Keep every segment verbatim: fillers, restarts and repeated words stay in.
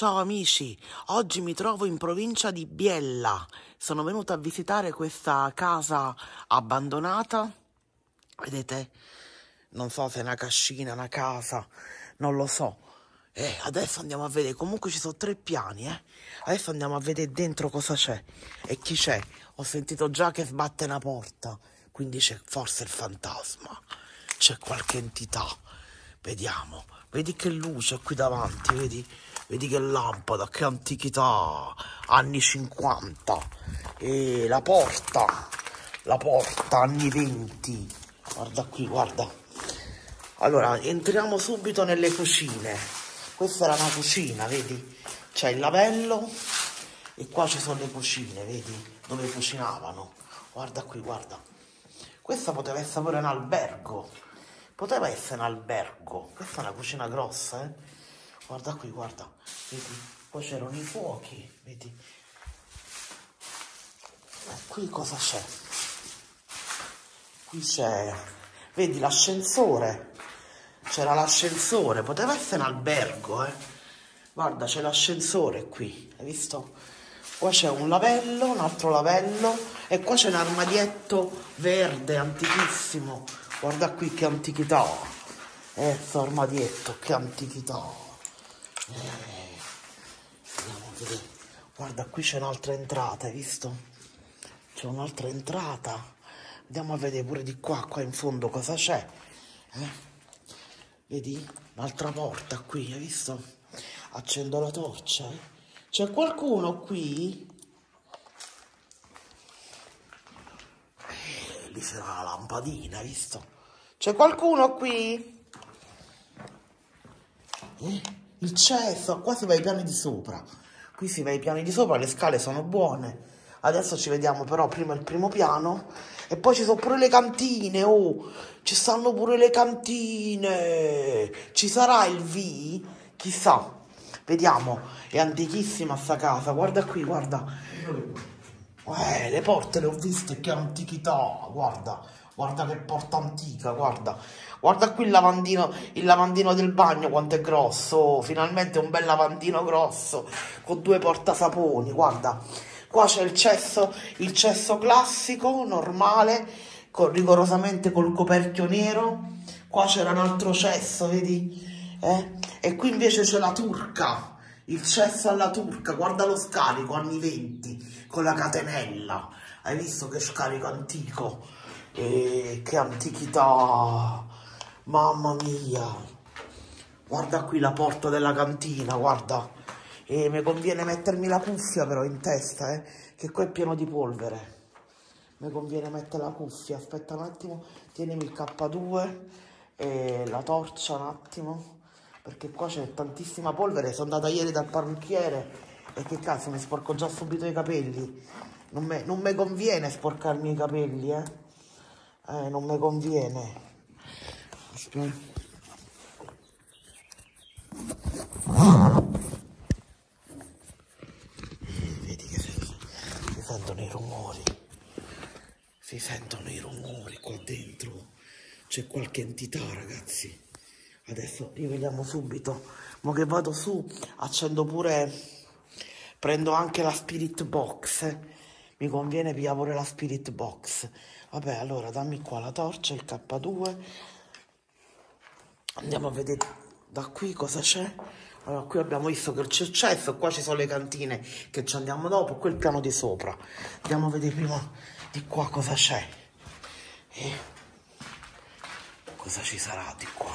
ciao amici, oggi mi trovo in provincia di Biella, sono venuta a visitare questa casa abbandonata, vedete, non so se è una cascina, una casa, non lo so, e adesso andiamo a vedere, comunque ci sono tre piani, eh, adesso andiamo a vedere dentro cosa c'è e chi c'è, ho sentito già che sbatte una porta, quindi c'è forse il fantasma, c'è qualche entità, vediamo. Vedi che luce qui davanti, vedi? Vedi che lampada, che antichità, anni cinquanta. E la porta, la porta, anni venti. Guarda qui, guarda. Allora, entriamo subito nelle cucine. Questa era una cucina, vedi? C'è il lavello e qua ci sono le cucine, vedi? Dove cucinavano. Guarda qui, guarda. Questa poteva essere pure un albergo. Poteva essere un albergo, questa è una cucina grossa, eh? Guarda qui, guarda, vedi, qua c'erano i fuochi, vedi? E qui cosa c'è? Qui c'è, vedi l'ascensore, c'era l'ascensore, poteva essere un albergo, eh? Guarda, c'è l'ascensore qui, hai visto? Qua c'è un lavello, un altro lavello, e qua c'è un armadietto verde, antichissimo. Guarda qui che antichità, eh, sto armadietto, che antichità, eh, andiamo a vedere, guarda qui c'è un'altra entrata, hai visto? C'è un'altra entrata, andiamo a vedere pure di qua, qua in fondo cosa c'è, eh? Vedi? Un'altra porta qui, hai visto? Accendo la torcia, eh? C'è qualcuno qui? Eh, lì c'era la lampadina, hai visto? C'è qualcuno qui? Eh? Il cesso, qua si va ai piani di sopra. Qui si va ai piani di sopra, le scale sono buone. Adesso ci vediamo però prima il primo piano. E poi ci sono pure le cantine, oh! Ci stanno pure le cantine! Ci sarà il V? Chissà. Vediamo. È antichissima sta casa, guarda qui, guarda. Eh, le porte le ho viste, che antichità, guarda. Guarda che porta antica, guarda. Guarda qui il lavandino, il lavandino del bagno quanto è grosso. Oh, finalmente un bel lavandino grosso con due portasaponi, guarda. Qua c'è il cesso, il cesso classico, normale, con, rigorosamente col coperchio nero. Qua c'era un altro cesso, vedi? Eh? E qui invece c'è la turca, il cesso alla turca, guarda lo scarico, anni venti, con la catenella. Hai visto che scarico antico? E che antichità, mamma mia, guarda qui la porta della cantina, guarda, e mi conviene mettermi la cuffia però in testa, eh, che qua è pieno di polvere, mi conviene mettere la cuffia, aspetta un attimo, tienimi il K due e la torcia un attimo, perché qua c'è tantissima polvere, sono andata ieri dal parrucchiere e che cazzo, mi sporco già subito i capelli, non mi non mi conviene sporcarmi i capelli, eh. Eh, non mi conviene. Aspetta. Eh, vedi che si, si sentono i rumori. Si sentono i rumori qua dentro. C'è qualche entità, ragazzi. Adesso rivediamo subito. Ma che vado su, accendo pure. Prendo anche la spirit box. Eh. Mi conviene via pure la spirit box. Vabbè, allora dammi qua la torcia, il K due. Andiamo a vedere da qui cosa c'è. Allora, qui abbiamo visto che c'è il cesso, qua ci sono le cantine che ci andiamo dopo, qui il piano di sopra. Andiamo a vedere prima di qua cosa c'è. E cosa ci sarà di qua?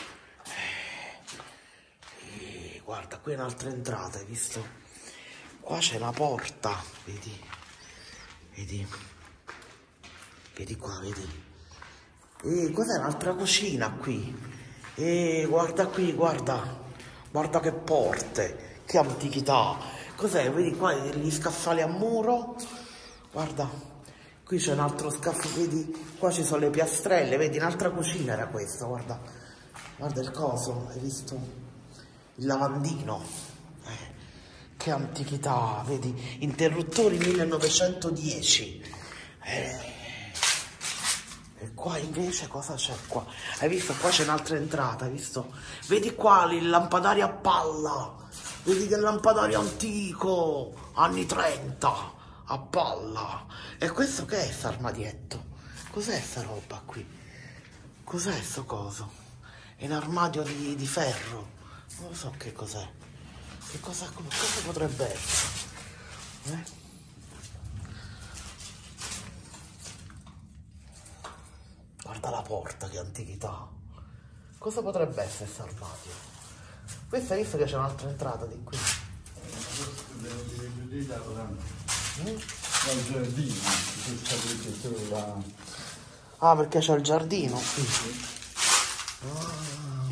E... E... Guarda, qui è un'altra entrata, hai visto? Qua c'è una porta, vedi? Vedi? Vedi qua, vedi? E cos'è un'altra cucina qui? E guarda qui, guarda. Guarda che porte, che antichità. Cos'è? Vedi qua gli scaffali a muro. Guarda, qui c'è un altro scaffale, vedi? Qua ci sono le piastrelle, vedi? Un'altra cucina era questa, guarda. Guarda il coso, hai visto? Il lavandino. Eh, che antichità, vedi? Interruttori millenovecentodieci. Eh... E qua invece cosa c'è qua? Hai visto? Qua c'è un'altra entrata, hai visto? Vedi qua il lampadario a palla. Vedi che lampadario antico, anni trenta, a palla. E questo che è st'armadietto? Cos'è sta roba qui? Cos'è sto coso? È un armadio di, di ferro. Non lo so che cos'è. Che cosa, cosa potrebbe essere? Eh? Guarda la porta, che antichità. Cosa potrebbe essere questo armadio? Questa hai visto che c'è un'altra entrata di qui? Mm? Al giardino, ah, perché c'è il giardino qui. Ah.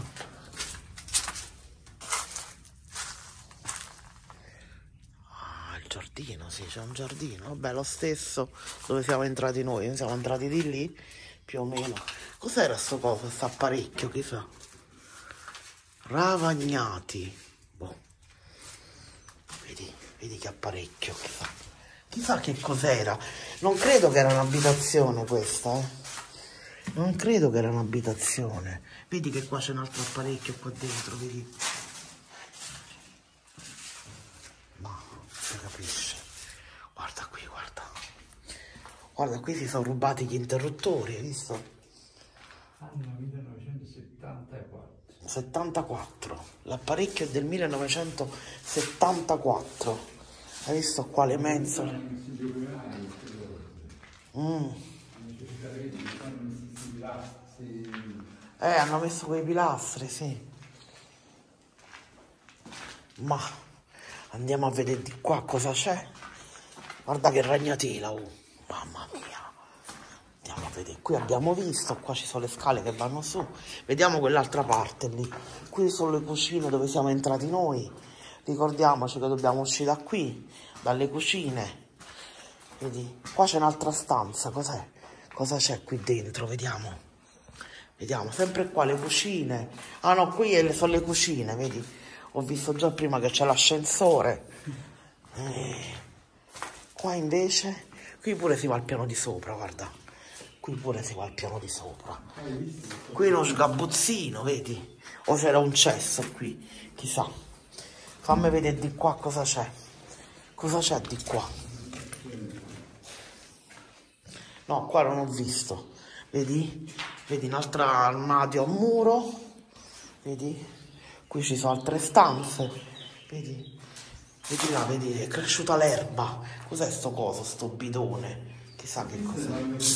Ah, il giardino, sì, c'è un giardino. Vabbè, lo stesso dove siamo entrati noi. Noi siamo entrati di lì, più o meno. Cos'era sto coso, questo apparecchio, chissà? Ravagnati. Boh. Vedi, vedi che apparecchio, chissà. Chissà che cos'era. Non credo che era un'abitazione questa, eh. Non credo che era un'abitazione. Vedi che qua c'è un altro apparecchio qua dentro, vedi? Ma non si capisce. Guarda qui, guarda. Guarda, qui si sono rubati gli interruttori, hai visto? Anno millenovecentosettantaquattro. settantaquattro. L'apparecchio è del millenovecentosettantaquattro. Hai visto qua le mensole? Mm. Eh, hanno messo quei pilastri, sì. Ma andiamo a vedere di qua cosa c'è. Guarda che ragnatela, oh. Mamma mia. Andiamo a vedere. Qui abbiamo visto, qua ci sono le scale che vanno su. Vediamo quell'altra parte lì. Qui sono le cucine dove siamo entrati noi. Ricordiamoci che dobbiamo uscire da qui, dalle cucine. Vedi? Qua c'è un'altra stanza. Cos'è? Cosa c'è qui dentro? Vediamo. Vediamo, sempre qua le cucine. Ah no, qui sono le cucine, vedi? Ho visto già prima che c'è l'ascensore. Eh, qua invece, qui pure si va al piano di sopra, guarda. Qui pure si va al piano di sopra. Qui uno sgabuzzino, vedi? O c'era un cesso qui, chissà. Fammi vedere di qua cosa c'è. Cosa c'è di qua? No, qua non ho visto. Vedi? Vedi un altro armadio a muro. Vedi? Qui ci sono altre stanze. Vedi? Vedi là, vedi? È cresciuta l'erba. Cos'è sto coso, sto bidone? Chissà che cos'è.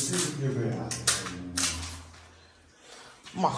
Ma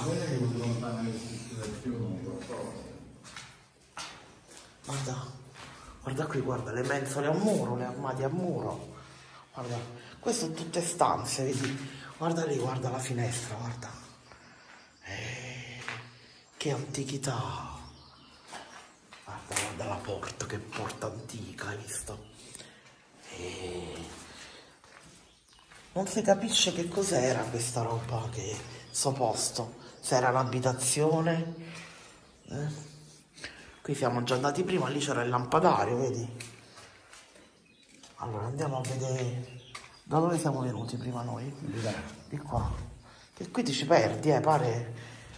guarda, guarda qui, guarda, le mensole a muro, le armadi a muro. Guarda, queste sono tutte stanze, vedi? Guarda lì, guarda la finestra, guarda. Eh, che antichità. Guarda, guarda la porta, che porta antica, hai visto? Eh, non si capisce che cos'era questa roba, che sto posto. Se era un'abitazione. Eh? Qui siamo già andati prima, lì c'era il lampadario, vedi? Allora andiamo a vedere da dove siamo venuti prima noi. Di qua. Che qui ti ci perdi, eh, pare.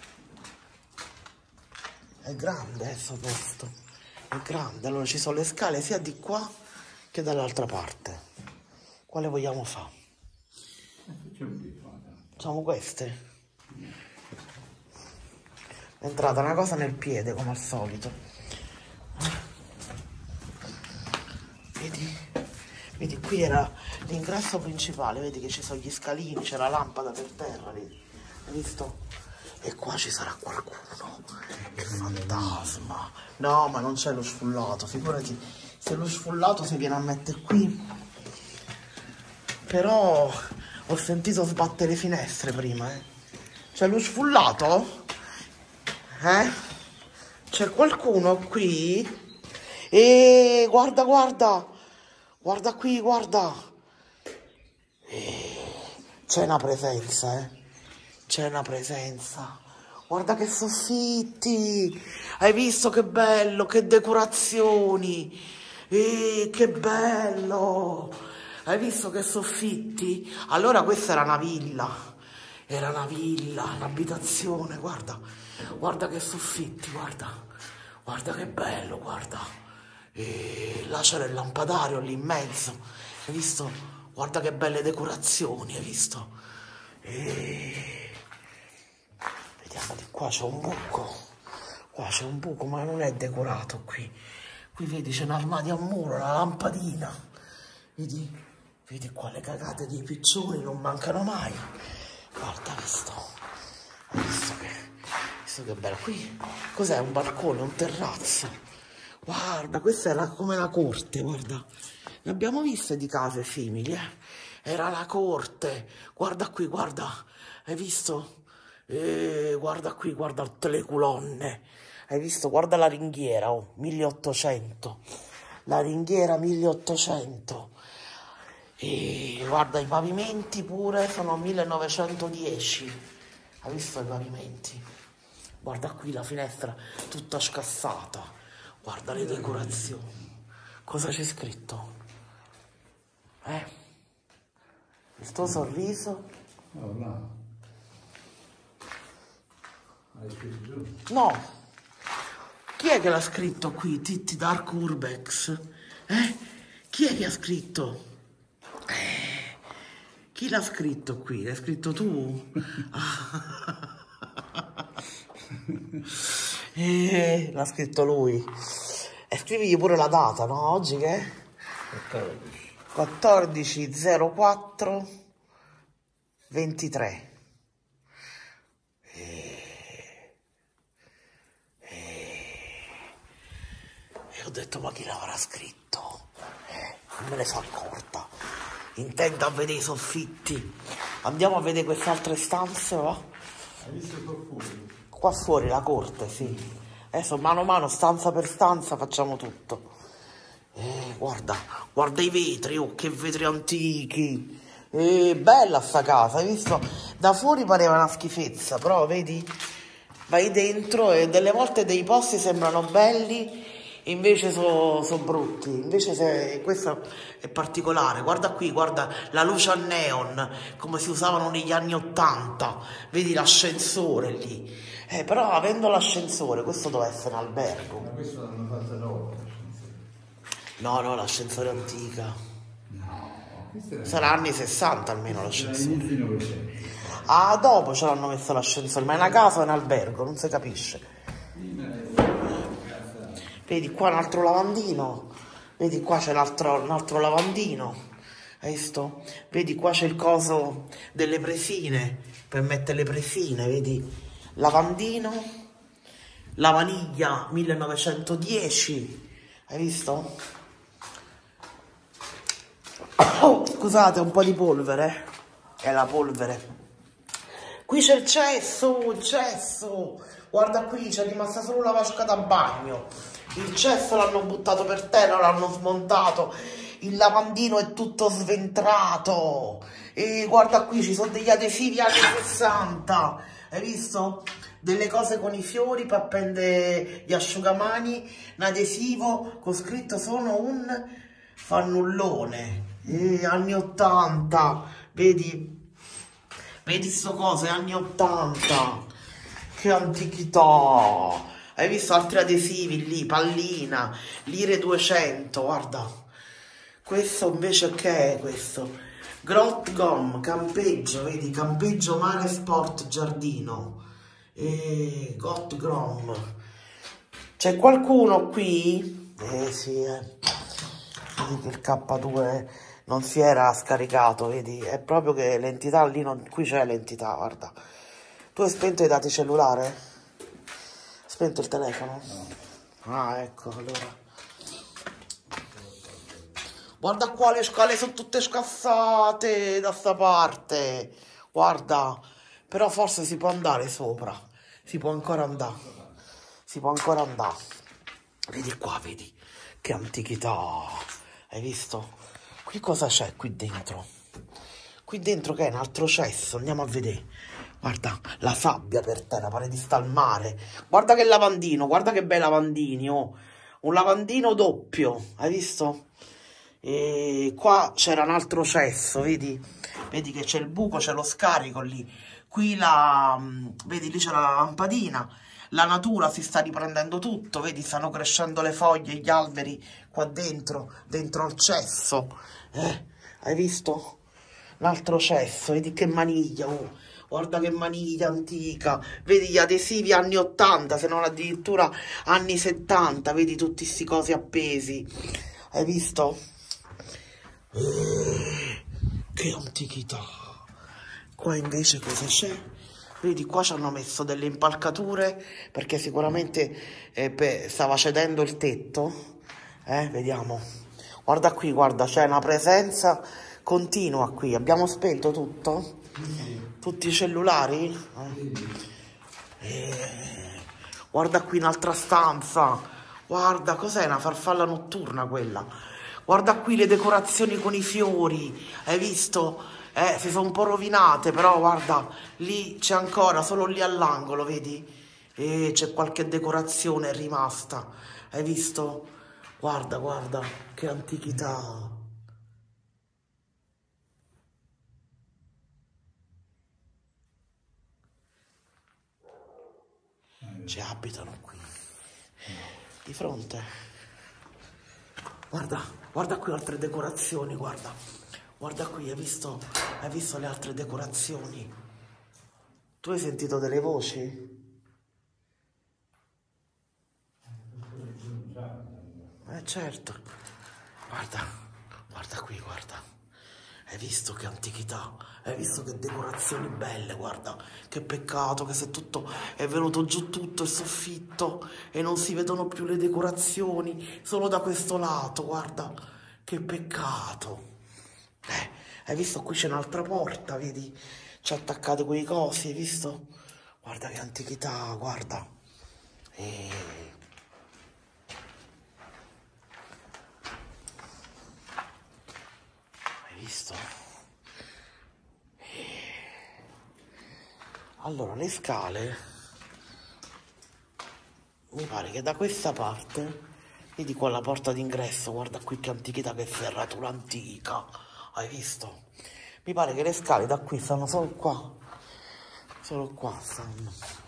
È grande, eh, sto posto. È grande. Allora ci sono le scale sia di qua che dall'altra parte. Quale vogliamo fare? Facciamo queste? È entrata una cosa nel piede, come al solito. Vedi? Vedi, qui era l'ingresso principale, vedi che ci sono gli scalini, c'è la lampada per terra, vedi? Hai visto? E qua ci sarà qualcuno. Che fantasma. No, ma non c'è lo sfollato, figurati, se lo sfollato si viene a mettere qui. Però ho sentito sbattere le finestre prima, eh. C'è lo sfollato? Eh? C'è qualcuno qui? E guarda, guarda, guarda qui, guarda. C'è una presenza, eh. C'è una presenza. Guarda che soffitti. Hai visto che bello, che decorazioni. E che bello. Hai visto che soffitti? Allora questa era una villa. Era una villa, un'abitazione, guarda. Guarda che soffitti, guarda. Guarda che bello, guarda. E là c'era il lampadario lì in mezzo. Hai visto? Guarda che belle decorazioni, hai visto? E... vediamo di qua, c'è un buco. Qua c'è un buco, ma non è decorato qui. Qui vedi c'è un armadio a muro, la lampadina. Vedi? Vedi qua le cagate dei piccioni non mancano mai. Guarda, hai visto? Hai visto che, visto che bello. Qui cos'è? Un balcone, un terrazzo. Guarda, questa era come la corte, guarda. Ne abbiamo viste di case simili, eh? Era la corte. Guarda qui, guarda. Hai visto? Eh, guarda qui, guarda tutte le colonne. Hai visto? Guarda la ringhiera, oh, milleottocento. La ringhiera milleottocento. E guarda i pavimenti pure sono millenovecentodieci. Hai visto i pavimenti? Guarda qui la finestra tutta scassata. Guarda le decorazioni. Cosa c'è scritto? Eh? Il tuo sorriso? Oh, là. Hai scritto giù? No. Chi è che l'ha scritto qui? Titti Dark Urbex? Eh? Chi è che ha scritto? Chi l'ha scritto qui? L'hai scritto tu? eh, l'ha scritto lui. E scrivigli pure la data, no? Oggi che è? quattordici. quattordici zero quattro ventitré. E... E... e ho detto, ma chi l'avrà scritto? Eh, non me ne sono accorta. Intendo a vedere i soffitti. Andiamo a vedere queste altre stanze, va? Hai visto qua fuori? Qua fuori la corte, sì. Adesso mano a mano, stanza per stanza, facciamo tutto. Eh, guarda, guarda i vetri, oh, che vetri antichi. Eh, bella sta casa, hai visto? Da fuori pareva una schifezza, però vedi? Vai dentro e delle volte dei posti sembrano belli, invece sono so brutti. Invece se, questo è particolare. Guarda qui, guarda la luce a neon come si usavano negli anni ottanta. Vedi l'ascensore lì. Eh, però avendo l'ascensore, questo doveva essere un albergo. Ma questo l'hanno fatto dopo. No, no, l'ascensore antica. No, questo era... Sarà anni sessanta almeno l'ascensore. Inizio Novecento. Ah, dopo ce l'hanno messo l'ascensore, ma è una casa o un albergo, non si capisce. Vedi qua un altro lavandino, vedi qua c'è un altro, un altro lavandino, hai visto? Vedi qua c'è il coso delle presine, per mettere le presine, vedi? Lavandino, lavaniglia millenovecentodieci, hai visto? Oh, scusate, un po' di polvere, è la polvere. Qui c'è il cesso, il cesso, guarda qui, c'è rimasta solo la vasca da bagno. Il cesso l'hanno buttato per terra, l'hanno smontato, il lavandino è tutto sventrato. E guarda qui, ci sono degli adesivi anni sessanta, hai visto? Delle cose con i fiori per appendere gli asciugamani, un adesivo con scritto sono un fannullone. E anni ottanta, vedi? Vedi sto coso, è anni ottanta, che antichità. Hai visto altri adesivi lì, pallina, lire duecento, guarda. Questo invece che è questo? Grot Gom, campeggio, vedi, campeggio mare sport giardino. E Got Grom. C'è qualcuno qui? Eh sì, eh. Vedi che il K due non si era scaricato, vedi? È proprio che l'entità lì, non... qui c'è l'entità, guarda. Tu hai spento i dati cellulare? Spento il telefono? No. Ah, ecco, allora. Guarda qua, le scale sono tutte scassate da sta parte. Guarda, però forse si può andare sopra. Si può ancora andare. Si può ancora andare. Vedi qua, vedi. Che antichità. Hai visto? Qui cosa c'è qui dentro? Qui dentro che è un altro cesso, andiamo a vedere. Guarda, la sabbia per terra, pare di sta al mare. Guarda che lavandino, guarda che bei lavandini, oh. Un lavandino doppio, hai visto? E qua c'era un altro cesso, vedi? Vedi che c'è il buco, c'è lo scarico lì. Qui la... vedi, lì c'è la lampadina. la natura si sta riprendendo tutto, vedi, stanno crescendo le foglie, gli alberi qua dentro, dentro al cesso, eh, hai visto? L'altro cesso, vedi che maniglia, oh, guarda che maniglia antica, vedi gli adesivi anni ottanta, se non addirittura anni settanta, vedi tutti sti cosi appesi, hai visto? Eh, che antichità! Qua invece cosa c'è? Vedi, qua ci hanno messo delle impalcature perché sicuramente eh, stava cedendo il tetto. Eh, vediamo. Guarda qui, guarda, c'è una presenza continua qui. Abbiamo spento tutto? Tutti i cellulari? Eh. Eh, guarda qui un'altra stanza. Guarda, cos'è? Una farfalla notturna quella. Guarda qui le decorazioni con i fiori. Hai visto? Eh, si sono un po' rovinate, però guarda, lì c'è ancora, solo lì all'angolo, vedi? E c'è qualche decorazione rimasta. Hai visto? Guarda, guarda, che antichità. Ci abitano qui. Di fronte. Guarda, guarda qui altre decorazioni, guarda. Guarda qui, hai visto? Hai visto le altre decorazioni? Tu hai sentito delle voci? Eh certo. Guarda, guarda qui, guarda. Hai visto che antichità? Hai visto che decorazioni belle, guarda. Che peccato che se tutto è venuto giù tutto il soffitto e non si vedono più le decorazioni, solo da questo lato, guarda. Che peccato. Eh, hai visto qui c'è un'altra porta, vedi? C'è attaccato quei cosi, hai visto? Guarda che antichità, guarda. E... hai visto? E... allora, le scale, mi pare che da questa parte, vedi qua la porta d'ingresso, guarda qui che antichità, che serratura antica. Hai visto? Mi pare che le scale da qui stanno solo qua. Solo qua stanno.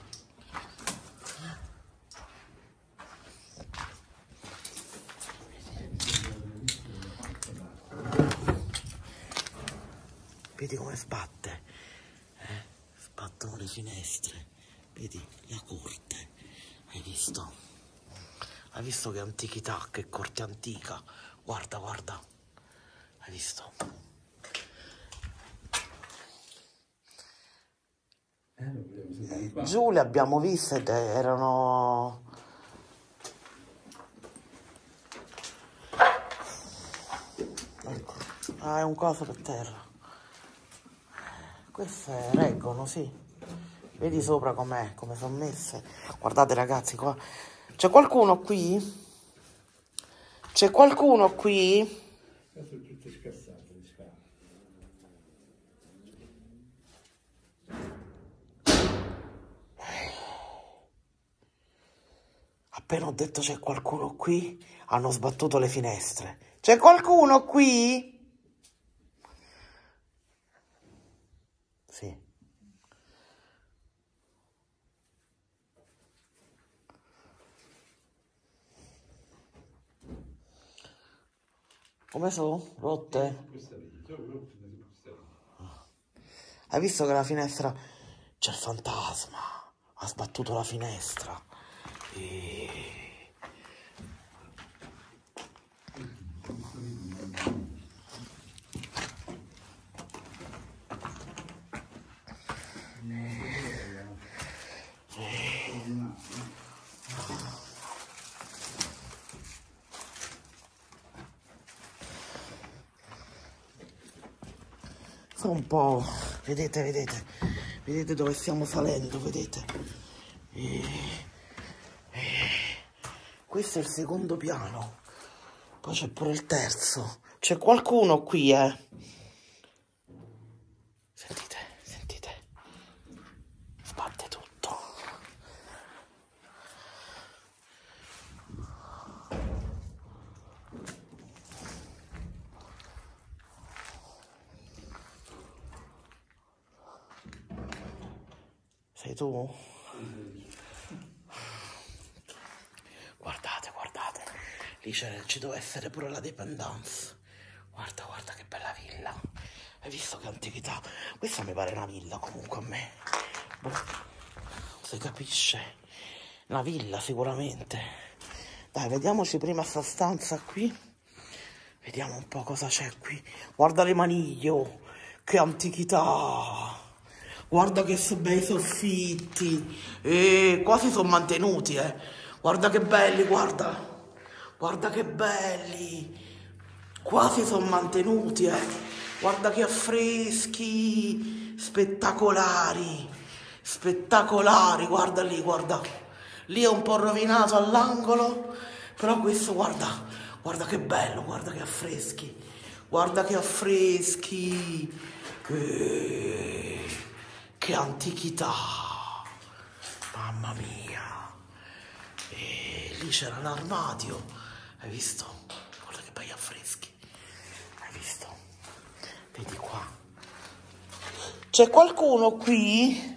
Vedi come sbatte? Eh? Sbattono le finestre. Vedi la corte. Hai visto? Hai visto che antichità, che corte antica? Guarda, guarda. Hai visto? Eh, Giù le abbiamo viste ed erano... ecco. Ah, è un coso per terra. Queste reggono, sì. Vedi sopra com'è, come sono messe. Guardate ragazzi qua. C'è qualcuno qui? C'è qualcuno qui? sono tutte scassate le scale. Appena ho detto c'è qualcuno qui, hanno sbattuto le finestre. C'è qualcuno qui? Sì. Come sono? Rotte? Hai visto che la finestra... c'è il fantasma. Ha sbattuto la finestra. E... sono un po'... vedete, vedete? Vedete dove stiamo salendo, vedete? E... e... questo è il secondo piano. Poi c'è pure il terzo. C'è qualcuno qui, eh? Sentite, sentite. Sbatte tutto. Sei tu? lì ci deve essere pure la dependance. Guarda, guarda che bella villa. Hai visto che antichità? Questa mi pare una villa comunque a me. Boh, si capisce. Una villa sicuramente. Dai, vediamoci prima sta stanza qui. Vediamo un po' cosa c'è qui. Guarda le maniglie, oh, che antichità. Guarda che so bei soffitti. E quasi sono mantenuti, eh. Guarda che belli, guarda. Guarda che belli. Quasi sono mantenuti, eh. Guarda che affreschi. Spettacolari. Spettacolari, guarda lì, guarda. Lì è un po' rovinato all'angolo. Però questo, guarda. Guarda che bello, guarda che affreschi. Guarda che affreschi. Che, che antichità. Mamma mia. E lì c'era un armadio. Hai visto? Guarda che bei affreschi. Hai visto? Vedi qua. C'è qualcuno qui?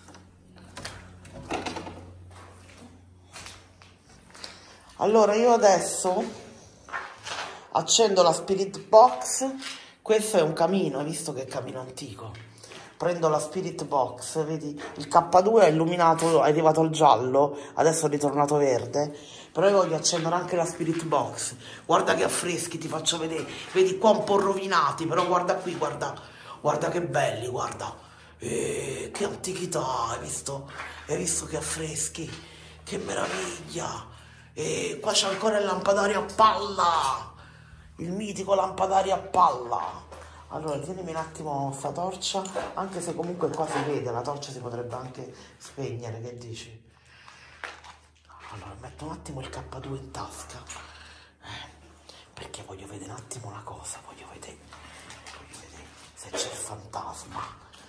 Allora io adesso accendo la spirit box. Questo è un camino, hai visto che è camino antico. Prendo la spirit box, vedi il K due è illuminato, è arrivato al giallo, adesso è ritornato verde. Però io voglio accendere anche la spirit box. Guarda che affreschi, ti faccio vedere. Vedi qua un po' rovinati, però guarda qui, guarda. Guarda che belli, guarda. Eh, che antichità, hai visto? Hai visto che affreschi? Che meraviglia. E qua c'è ancora il lampadario a palla. Il mitico lampadario a palla. Allora, tienimi un attimo sta torcia, anche se comunque qua si vede, la torcia si potrebbe anche spegnere, che dici? Allora, metto un attimo il K due in tasca, eh, perché voglio vedere un attimo una cosa, voglio vedere, voglio vedere se c'è il fantasma.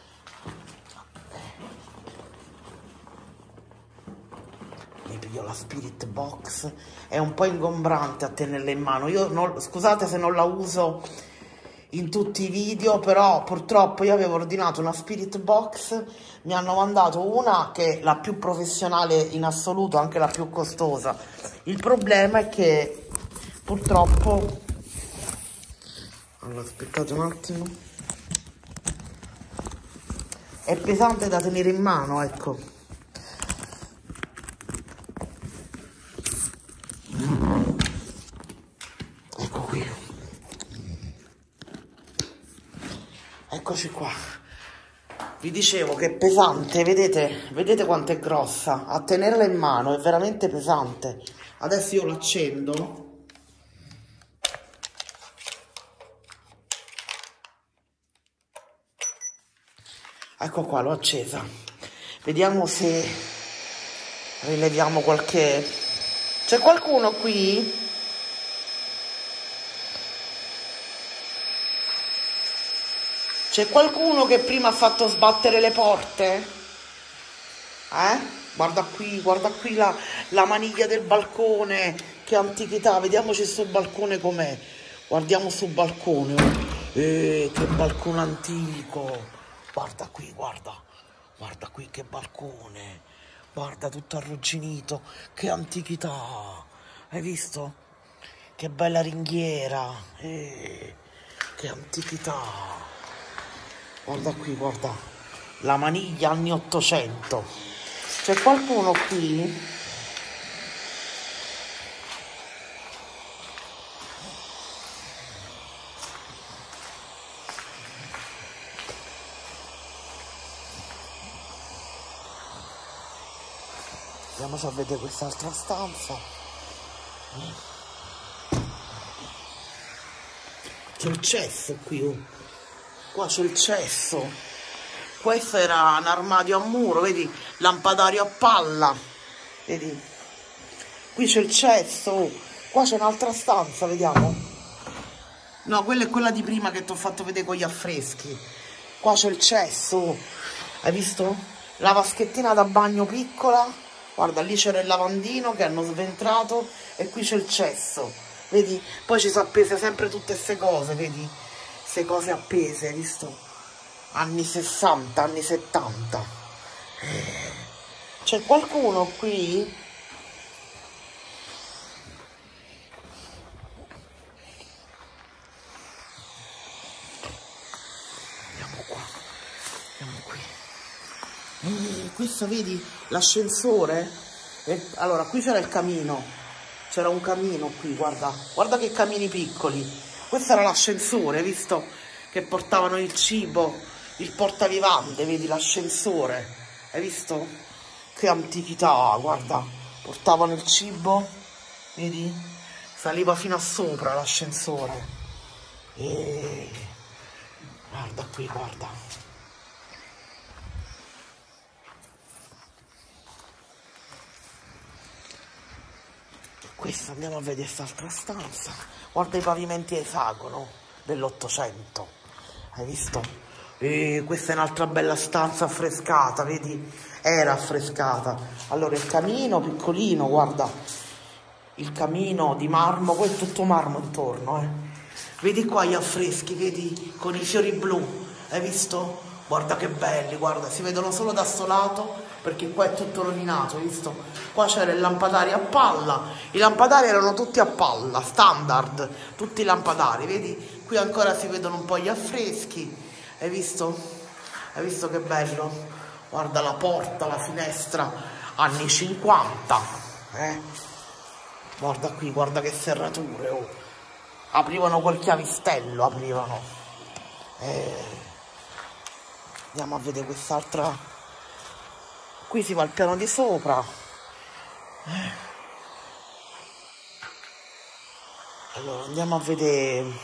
Eh. Mi piglio la spirit box, è un po' ingombrante a tenerla in mano. Io non, scusate se non la uso in tutti i video, però purtroppo io avevo ordinato una spirit box, mi hanno mandato una che è la più professionale in assoluto, anche la più costosa. Il problema è che purtroppo, allora aspettate un attimo, è pesante da tenere in mano, ecco. Ecco qui. Eccoci qua. Vi dicevo che è pesante, vedete? Vedete quanto è grossa? A tenerla in mano è veramente pesante. Adesso io l'accendo. Ecco qua, l'ho accesa. Vediamo se rileviamo qualche... C'è qualcuno qui? C'è qualcuno che prima ha fatto sbattere le porte? Eh? Guarda qui, guarda qui la, la maniglia del balcone. Che antichità, vediamoci sul balcone com'è. Guardiamo sul balcone. Eh, che balcone antico. Guarda qui, guarda. Guarda qui che balcone. Guarda tutto arrugginito. Che antichità. Hai visto? Che bella ringhiera. Eh, che antichità. Guarda qui, guarda, la maniglia anni ottocento. C'è qualcuno qui? Andiamo a vedere quest'altra stanza. C'è il cesso qui, oh. Qua c'è il cesso. Questo era un armadio a muro, vedi? Lampadario a palla. Vedi? Qui c'è il cesso. Qua c'è un'altra stanza, vediamo. No, quella è quella di prima che ti ho fatto vedere con gli affreschi. Qua c'è il cesso. Hai visto? La vaschettina da bagno piccola. Guarda, lì c'era il lavandino che hanno sventrato. E qui c'è il cesso. Vedi? Poi ci sono appese sempre tutte queste cose, vedi? Queste cose appese, hai visto? Anni sessanta, anni settanta. Eh. C'è qualcuno qui? questo vedi l'ascensore? E, allora, qui c'era il camino, c'era un camino qui, guarda, guarda che camini piccoli. Questo era l'ascensore, visto che portavano il cibo, il portavivande, vedi l'ascensore, hai visto? Che antichità, guarda, portavano il cibo, vedi? Saliva fino a sopra l'ascensore. E guarda qui, guarda. Questa, andiamo a vedere quest'altra stanza. Guarda i pavimenti a esagono dell'Ottocento. Hai visto? E questa è un'altra bella stanza affrescata, vedi? Era affrescata. Allora il camino piccolino, guarda. Il camino di marmo, poi è tutto marmo intorno, eh. Vedi qua gli affreschi, vedi? Con i fiori blu. Hai visto? Guarda che belli, guarda, si vedono solo da sto lato perché qua è tutto rovinato, hai visto? Qua c'era il lampadario a palla, i lampadari erano tutti a palla, standard, tutti i lampadari, vedi? Qui ancora si vedono un po' gli affreschi, hai visto? Hai visto che bello? Guarda la porta, la finestra, anni cinquanta, eh? Guarda qui, guarda che serrature, oh. Aprivano col chiavistello, aprivano. Eh... Andiamo a vedere quest'altra. Qui si va al piano di sopra. Allora andiamo a vedere.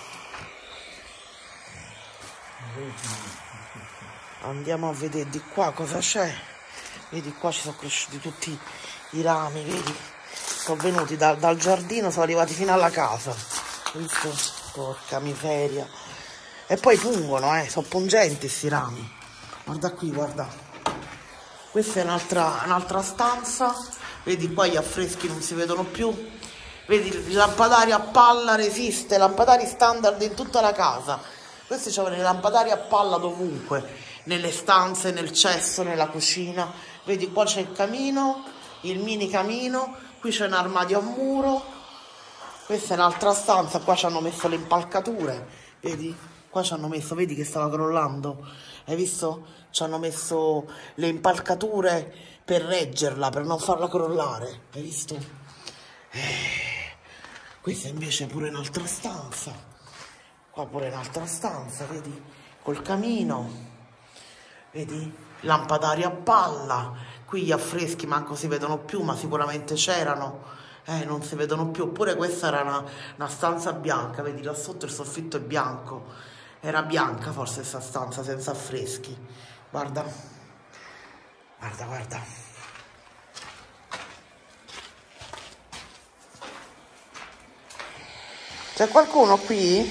Andiamo a vedere di qua cosa c'è. Vedi qua ci sono cresciuti tutti i rami, vedi? Sono venuti da, dal giardino, sono arrivati fino alla casa. Visto? Porca miseria. E poi fungono, eh, sono pungenti sti rami. Guarda qui, guarda. Questa è un'altra un'altra stanza. Vedi qua gli affreschi non si vedono più. Vedi il lampadario a palla resiste, lampadari standard in tutta la casa. Questi c'erano i lampadari a palla dovunque, nelle stanze, nel cesso, nella cucina. Vedi qua c'è il camino, il mini camino, qui c'è un armadio a muro. Questa è un'altra stanza, qua ci hanno messo le impalcature, vedi? Qua ci hanno messo, vedi che stava crollando? Hai visto? Ci hanno messo le impalcature per reggerla, per non farla crollare. Hai visto? Eh, questa invece è pure un'altra stanza. Qua pure un'altra stanza, vedi? Col camino. Vedi? Lampadario a palla. Qui gli affreschi manco si vedono più, ma sicuramente c'erano. Eh, non si vedono più. Oppure questa era una, una stanza bianca, vedi? Là sotto il soffitto è bianco. Era bianca forse questa stanza senza affreschi. Guarda. Guarda, guarda. C'è qualcuno qui?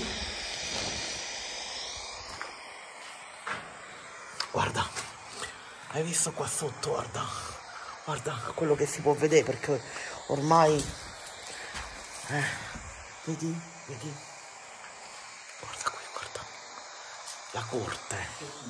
Guarda. Hai visto qua sotto? Guarda. Guarda quello che si può vedere perché ormai... Eh, vedi? Vedi? Guarda qui, guarda. La corte.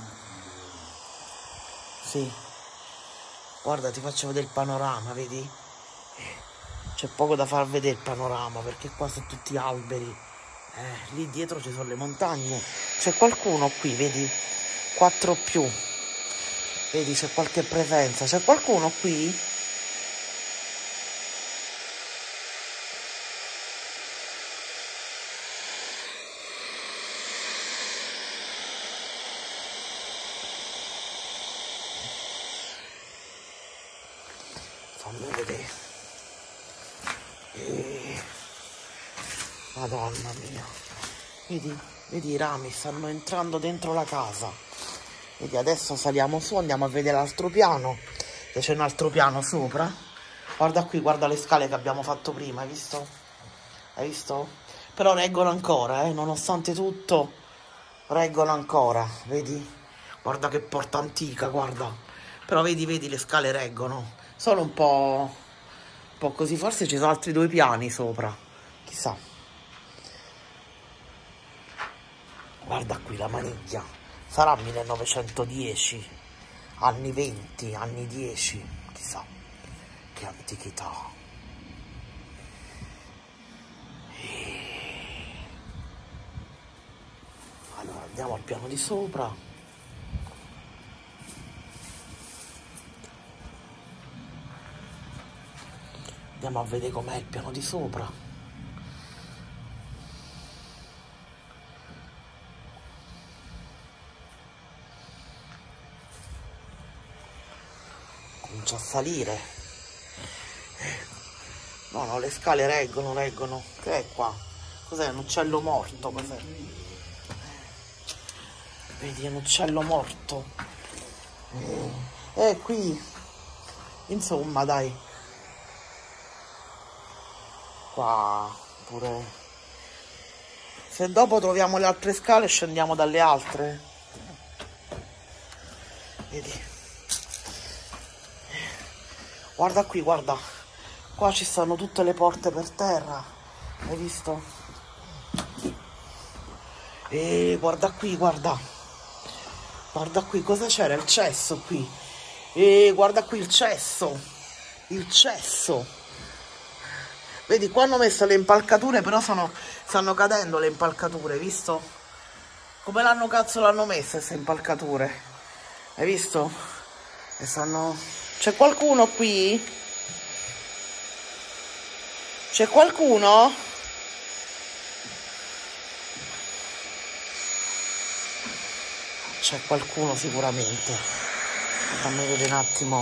Sì. Guarda, ti faccio vedere il panorama, vedi? C'è poco da far vedere il panorama perché qua sono tutti alberi. Eh, lì dietro ci sono le montagne. C'è qualcuno qui, vedi? Quattro più. Vedi, c'è qualche presenza. C'è qualcuno qui? Fammi vedere. E... Madonna mia. Vedi? Vedi i rami stanno entrando dentro la casa. Vedi, adesso saliamo su, andiamo a vedere l'altro piano. Che c'è un altro piano sopra. Guarda qui, guarda le scale che abbiamo fatto prima, hai visto? Hai visto? Però reggono ancora, eh, nonostante tutto, reggono ancora, vedi? Guarda che porta antica, guarda. Però vedi, vedi, le scale reggono. Sono un po', un po' così, forse ci sono altri due piani sopra, chissà. Guarda qui la maniglia, sarà millenovecentodieci, anni venti, anni dieci, chissà, che antichità. E... Allora andiamo al piano di sopra. Andiamo a vedere com'è il piano di sopra. Comincia a salire. No, no, le scale reggono, reggono. Che è qua? Cos'è? Un uccello morto, cos'è? Vedi, è un uccello morto. Eh, qui. Insomma, dai. Qua pure. Se dopo troviamo le altre scale, scendiamo dalle altre. Vedi. Guarda qui, guarda. Qua ci stanno tutte le porte per terra. Hai visto? E guarda qui, guarda. Guarda qui, cosa c'era? Il cesso qui. E guarda qui il cesso. Il cesso. Vedi, qua hanno messo le impalcature, però sono, stanno cadendo le impalcature, visto? Come l'hanno cazzo l'hanno messe queste impalcature? Hai visto? E stanno... C'è qualcuno qui? C'è qualcuno? C'è qualcuno sicuramente. Fammi vedere un attimo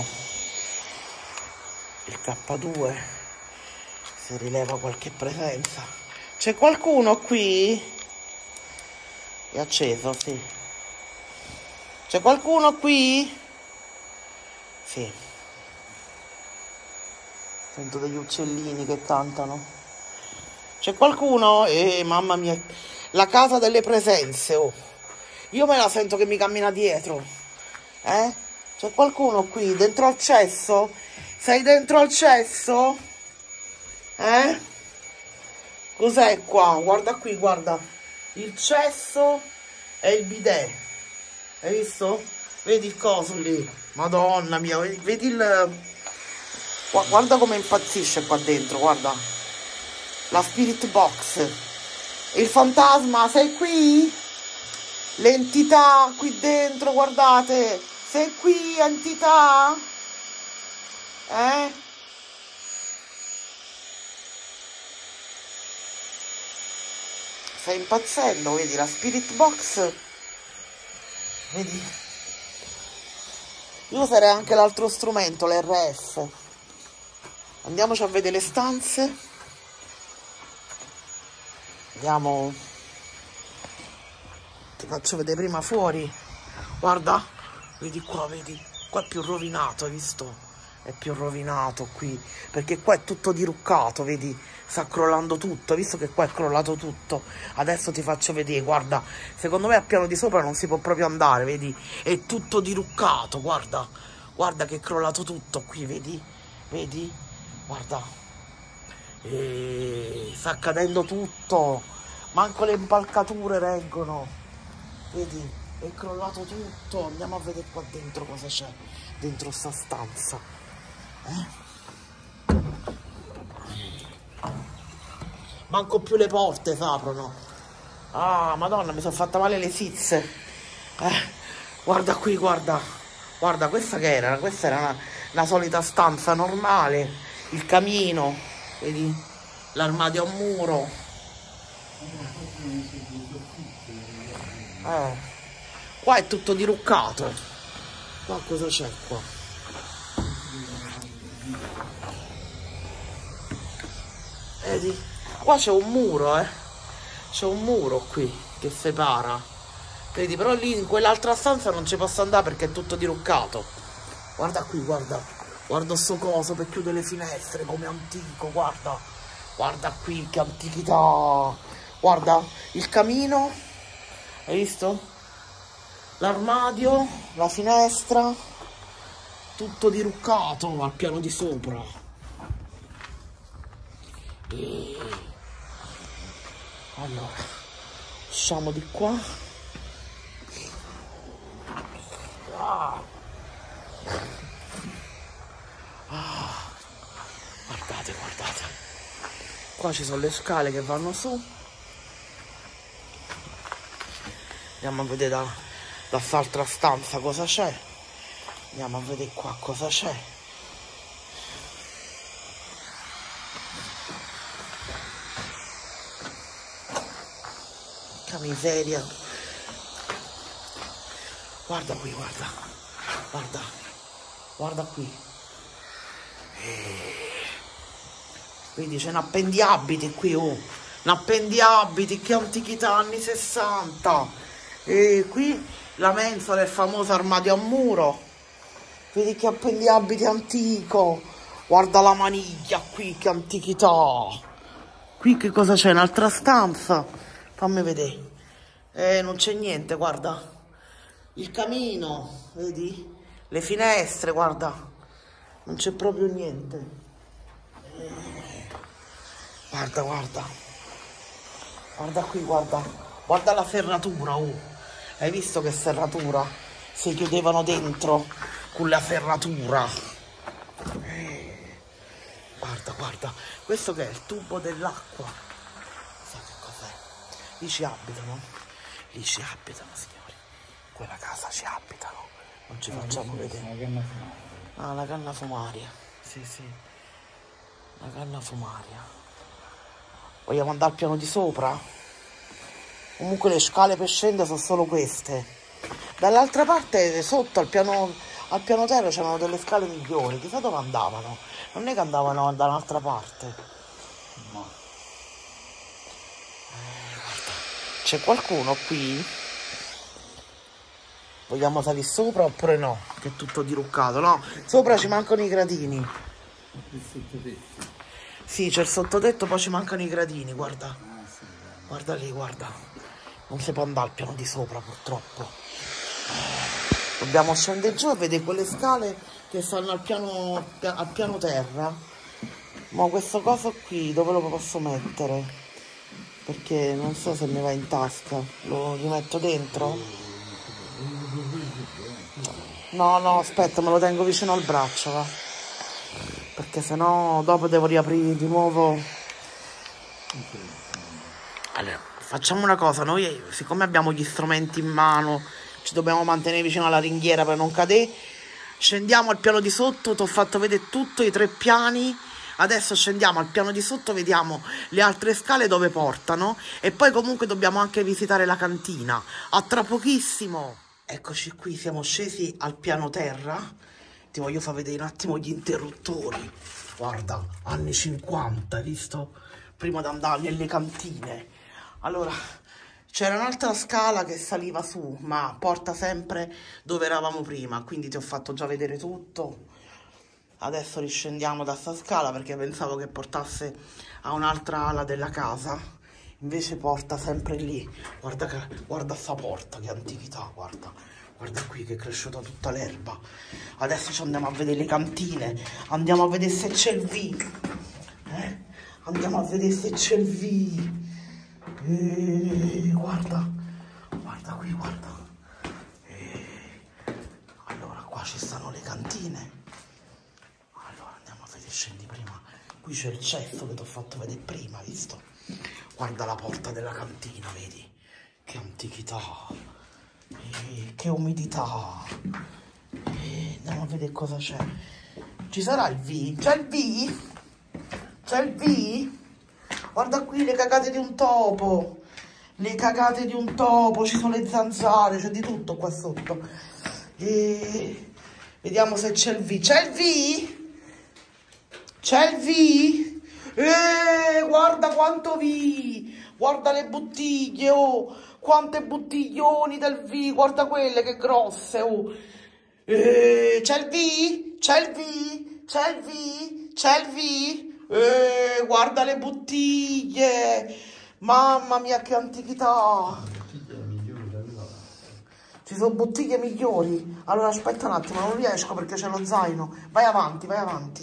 il K due, se rileva qualche presenza. C'è qualcuno qui? È acceso, sì. C'è qualcuno qui? Sì. Sento degli uccellini che cantano. C'è qualcuno? Eh, mamma mia. La casa delle presenze, oh. Io me la sento che mi cammina dietro. Eh? C'è qualcuno qui? Dentro al cesso? Sei dentro al cesso? Eh? Cos'è qua? Guarda qui, guarda. Il cesso e il bidet. Hai visto? Vedi il coso lì? Madonna mia, vedi, vedi il... Guarda come impazzisce qua dentro, guarda. La spirit box. Il fantasma, sei qui? L'entità qui dentro, guardate. Sei qui, entità? Eh? Stai impazzendo, vedi la spirit box? Vedi? Io userei anche l'altro strumento, l'R F. Andiamoci a vedere le stanze. Andiamo. Ti faccio vedere prima fuori. Guarda, vedi qua, vedi. Qua è più rovinato, hai visto? È più rovinato qui. Perché qua è tutto diruccato, vedi? Sta crollando tutto, hai visto che qua è crollato tutto. Adesso ti faccio vedere, guarda. Secondo me al piano di sopra non si può proprio andare, vedi? È tutto diruccato, guarda. Guarda che è crollato tutto qui, vedi? Vedi? Guarda, e sta cadendo tutto, manco le impalcature reggono, vedi, è crollato tutto. Andiamo a vedere qua dentro cosa c'è, dentro sta stanza. Eh? Manco più le porte s'aprono. Ah, madonna, mi sono fatta male le sizze. Eh, guarda qui, guarda, guarda, questa che era? Questa era una, una solita stanza normale. Il camino, vedi? L'armadio a muro. Eh. Qua è tutto diruccato. Qua cosa c'è qua? Vedi? Qua c'è un muro, eh. C'è un muro qui che separa. Vedi? Però lì in quell'altra stanza non ci posso andare perché è tutto diruccato. Guarda qui, guarda. Guarda sto coso per chiudere le finestre, come antico, guarda. Guarda qui, che antichità. Guarda, il camino. Hai visto? L'armadio, la finestra. Tutto diruccato al piano di sopra. E... allora, usciamo di qua. Ah. Ah, guardate, guardate. Qua ci sono le scale che vanno su. Andiamo a vedere da, da quest'altra stanza cosa c'è. Andiamo a vedere qua cosa c'è. Che miseria. Guarda qui, guarda. Guarda. Guarda qui. Eh. Vedi, c'è un appendiabiti qui, oh. Un appendiabiti, che antichità, anni sessanta. E qui la mensola, il famoso armadio a muro. Vedi che appendiabiti antico. Guarda la maniglia qui, che antichità. Qui che cosa c'è? Un'altra stanza. Fammi vedere. Eh, non c'è niente, guarda. Il camino, vedi? Le finestre, guarda. Non c'è proprio niente. Eh. Guarda, guarda. Guarda qui, guarda. Guarda la serratura, oh. Hai visto che serratura? Si chiudevano dentro con la serratura. Eh. Guarda, guarda. Questo che è? Il tubo dell'acqua. Sai che cos'è? Lì ci abitano. Lì ci abitano, signori. In quella casa ci abitano. Non ci facciamo ah, vedere. Una canna fumaria. Ah, la canna fumaria. Sì, sì. La canna fumaria. Vogliamo andare al piano di sopra? Comunque le scale per scendere sono solo queste. Dall'altra parte, sotto, al piano, al piano terra, c'erano delle scale migliori. Chissà dove andavano. Non è che andavano da un'altra parte. No. Eh, guarda. C'è qualcuno qui? Vogliamo salire sopra oppure no? Che è tutto diruccato, no? Sopra ci mancano i gradini. Il sottotetto. Sì, c'è il sottotetto, poi ci mancano i gradini, guarda. Ah, sì, Guarda lì, guarda. Non si può andare al piano di sopra, purtroppo. Dobbiamo scendere giù e vedere quelle scale che stanno al piano, al piano terra. Ma questo coso qui, dove lo posso mettere? Perché non so se mi va in tasca. Lo rimetto dentro? No, no, aspetta, me lo tengo vicino al braccio, va. Perché sennò dopo devo riaprire di nuovo. Allora, facciamo una cosa, noi siccome abbiamo gli strumenti in mano, ci dobbiamo mantenere vicino alla ringhiera per non cadere. Scendiamo al piano di sotto, ti ho fatto vedere tutti i tre piani. Adesso scendiamo al piano di sotto, vediamo le altre scale dove portano. E poi comunque dobbiamo anche visitare la cantina. A tra pochissimo. Eccoci qui, siamo scesi al piano terra. Ti voglio far vedere un attimo gli interruttori. Guarda, anni cinquanta, hai visto? Prima di andare nelle cantine. Allora, c'era un'altra scala che saliva su, ma porta sempre dove eravamo prima. Quindi ti ho fatto già vedere tutto. Adesso riscendiamo da sta scala perché pensavo che portasse a un'altra ala della casa. Invece porta sempre lì. Guarda, guarda sta porta, che antichità, guarda. Guarda qui che è cresciuta tutta l'erba. Adesso ci andiamo a vedere le cantine. Andiamo a vedere se c'è il V. Eh? Andiamo a vedere se c'è il V. Eh, guarda. Guarda qui, guarda. Eh, allora, qua ci stanno le cantine. Allora, andiamo a vedere, scendi prima. Qui c'è il cesso che ti ho fatto vedere prima, visto? Guarda la porta della cantina, vedi? Che antichità. Eh, che umidità. Eh, andiamo a vedere cosa c'è. Ci sarà il V? C'è il V? C'è il V? Guarda qui le cagate di un topo. Le cagate di un topo. Ci sono le zanzare. C'è di tutto qua sotto. Eh, vediamo se c'è il V. C'è il V? C'è il V? Eh, guarda quanto V. Guarda le bottiglie, oh. Quante bottiglioni del V, guarda quelle che grosse, oh. Eh, c'è il V? C'è il V? C'è il V? C'è il V? Eh, guarda le bottiglie. Mamma mia, che antichità. Ci sono bottiglie migliori. Allora aspetta un attimo, non riesco perché c'è lo zaino. Vai avanti, vai avanti.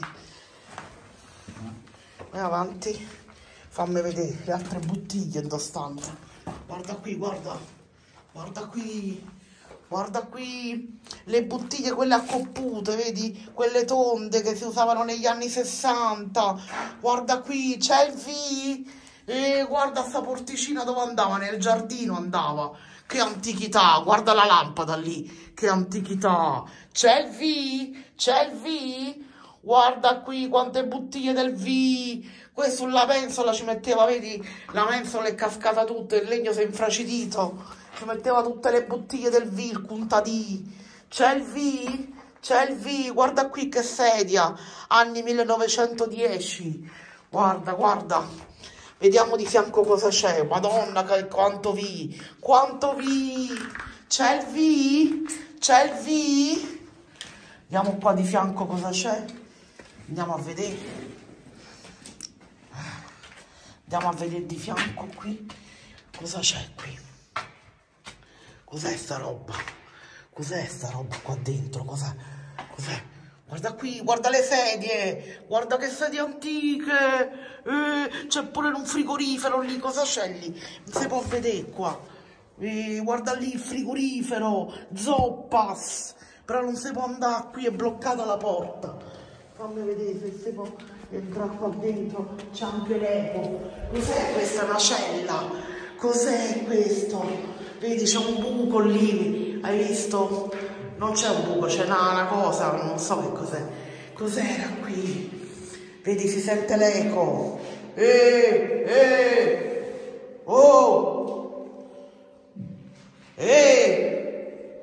Vai avanti. Fammi vedere le altre bottiglie dove stanno. Guarda qui, guarda, guarda qui, guarda qui, le bottiglie quelle accoppute, vedi? Quelle tonde che si usavano negli anni sessanta, guarda qui, c'è il V, e guarda sta porticina dove andava, nel giardino andava, che antichità, guarda la lampada lì, che antichità, c'è il V, c'è il V, guarda qui quante bottiglie del V, Questo sulla mensola ci metteva, vedi, la mensola è cascata tutto, il legno si è infracidito, ci metteva tutte le bottiglie del V, il Cuntadì. C'è il V? C'è il V, guarda qui che sedia, anni millenovecentodieci, guarda, guarda, vediamo di fianco cosa c'è, madonna che quanto V, quanto V, c'è il V, c'è il V, vediamo qua di fianco cosa c'è, andiamo a vedere, andiamo a vedere di fianco qui, cosa c'è qui, cos'è sta roba? Cos'è sta roba qua dentro? Cos'è? Cos'è? Guarda qui, guarda le sedie, guarda che sedie antiche, eh, c'è pure un frigorifero lì, cosa c'è lì? Non si può vedere qua, eh, guarda lì il frigorifero, Zoppas, però non si può andare qui, è bloccata la porta. Fammi vedere se si può entrare qua dentro, c'è anche l'eco. Cos'è questa macella? Cos'è questo? Vedi, c'è un buco lì, hai visto? Non c'è un buco, c'è una, una cosa, non so che cos'è. Cos'era qui? Vedi, si sente l'eco. Eh, eh, oh, eh,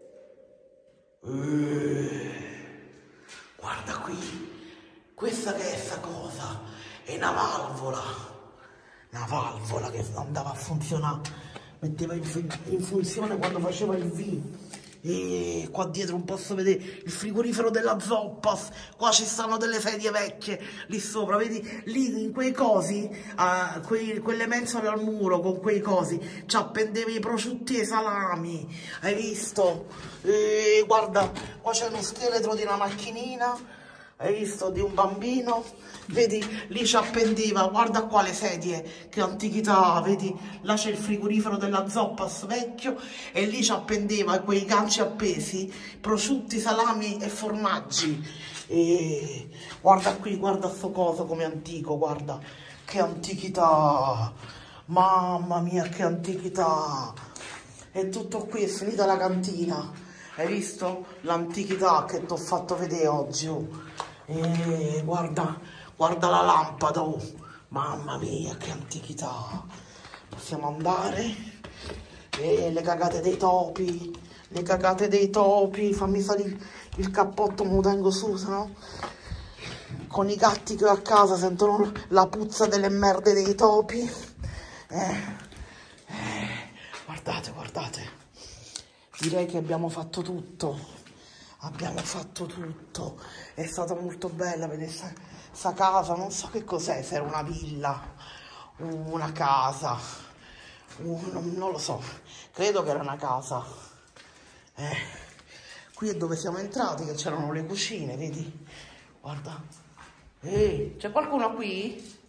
eh. Guarda qui, questa che è sta cosa? È una valvola, una valvola che andava a funzionare. Metteva in, in funzione quando faceva il V. E qua dietro non posso vedere il frigorifero della Zoppas. Qua ci stanno delle sedie vecchie lì sopra, vedi? Lì in quei cosi, uh, quei, quelle mensole al muro con quei cosi, ci appendevi i prosciutti e i salami. Hai visto? E guarda, qua c'è uno scheletro di una macchinina. Hai visto? Di un bambino, vedi? Lì ci appendeva, guarda qua le sedie, che antichità, vedi? Là c'è il frigorifero della Zoppas vecchio e lì ci appendeva quei ganci appesi, prosciutti, salami e formaggi. E guarda qui, guarda sto coso come antico, guarda, che antichità, mamma mia che antichità. E tutto qui, è finita la cantina, hai visto? L'antichità che ti ho fatto vedere oggi, oh. E guarda, guarda la lampada, oh. Mamma mia che antichità. Possiamo andare. E le cagate dei topi, le cagate dei topi, fammi salire il cappotto, me lo tengo su, sennò con i gatti che ho a casa sentono la puzza delle merde dei topi. Eh, eh, guardate, guardate, direi che abbiamo fatto tutto. Abbiamo fatto tutto, è stata molto bella vedere questa casa, non so che cos'è, se era una villa, una casa, un, non lo so, credo che era una casa. Eh, qui è dove siamo entrati, che c'erano le cucine, vedi? Guarda, eh, c'è qualcuno qui?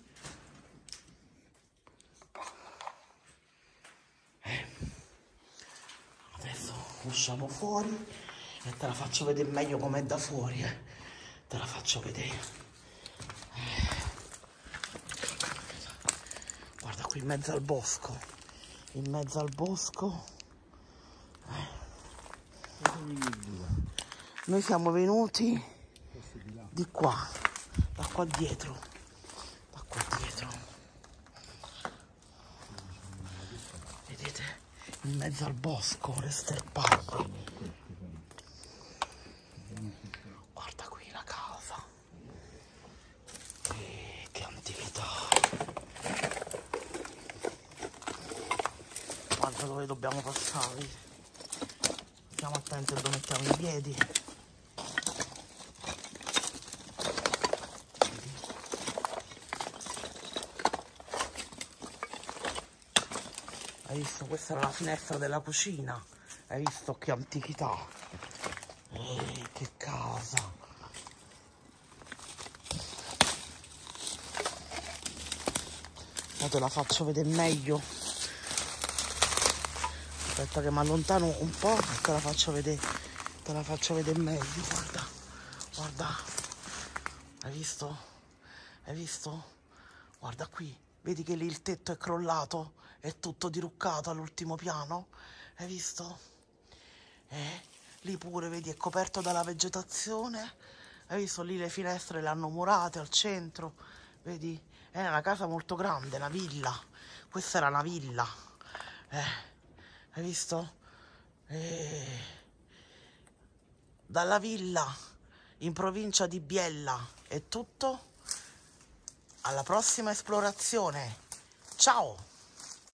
Eh. Adesso usciamo fuori. E te la faccio vedere meglio com'è da fuori, eh. Te la faccio vedere. Eh. Guarda qui in mezzo al bosco. In mezzo al bosco. Eh. Noi siamo venuti di qua. Da qua dietro. Da qua dietro. Vedete? In mezzo al bosco, le sterpaglie. Guarda qui la casa. E che antichità. Guarda dove dobbiamo passare. Stiamo attenti a dove mettiamo i piedi. Hai visto? Questa era la finestra della cucina. Hai visto che antichità? Eh, che casa. Ora te la faccio vedere meglio. Aspetta che mi allontano un po' e te la faccio vedere. Te la faccio vedere meglio. Guarda. Guarda. Hai visto? Hai visto? Guarda qui. Vedi che lì il tetto è crollato? È tutto diruccato all'ultimo piano? Hai visto? Eh? Lì pure, vedi, è coperto dalla vegetazione. Hai visto? Lì le finestre le hanno murate al centro. Vedi? È È una casa molto grande, una villa. Questa era una villa. Eh, hai visto? Eh, dalla villa in provincia di Biella è tutto. Alla prossima esplorazione. Ciao!